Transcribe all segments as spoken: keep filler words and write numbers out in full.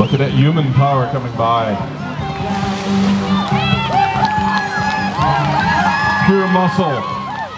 Look at that human power coming by. Pure muscle.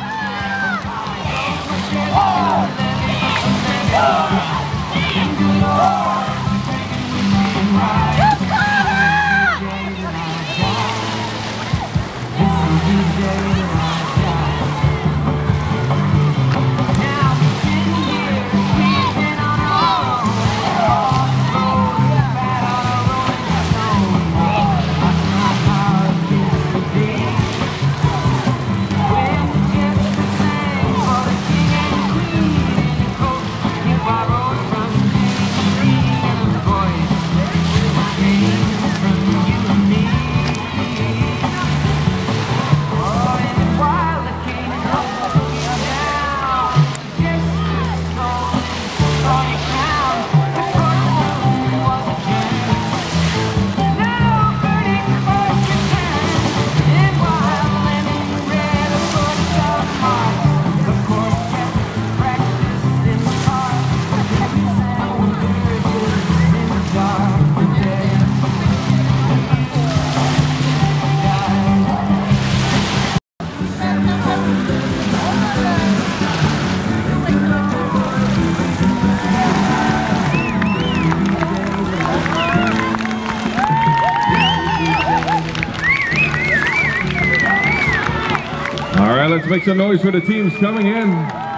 All right, let's make some noise for the teams coming in.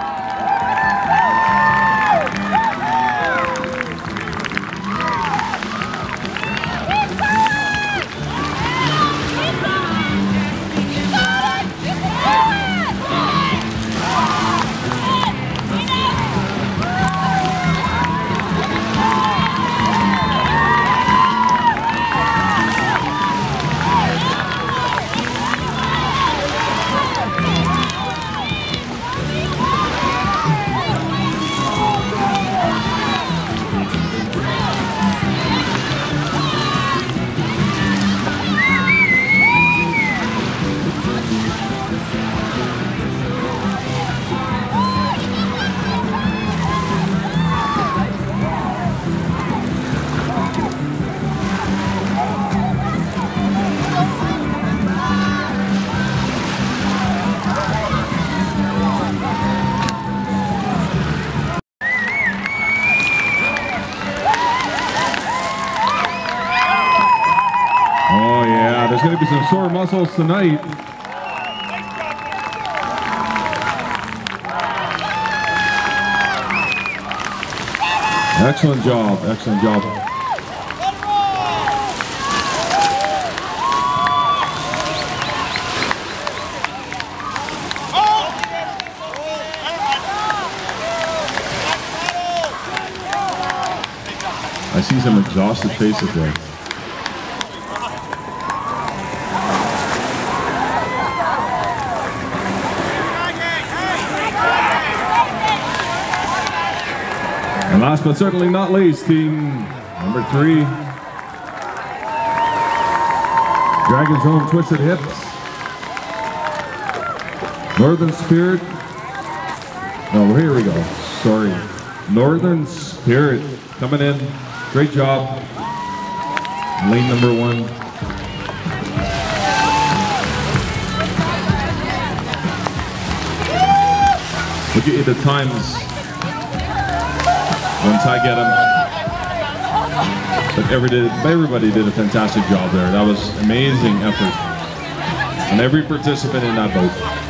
There's going to be some sore muscles tonight. Excellent job, excellent job. I see some exhausted faces there. And last but certainly not least, team number three, Dragon's Home Twisted Hips, Northern Spirit, oh here we go, sorry, Northern Spirit coming in, great job, lane number one. We'll get you the times once I get them. But every did, everybody did a fantastic job there. That was amazing effort. And every participant in that boat.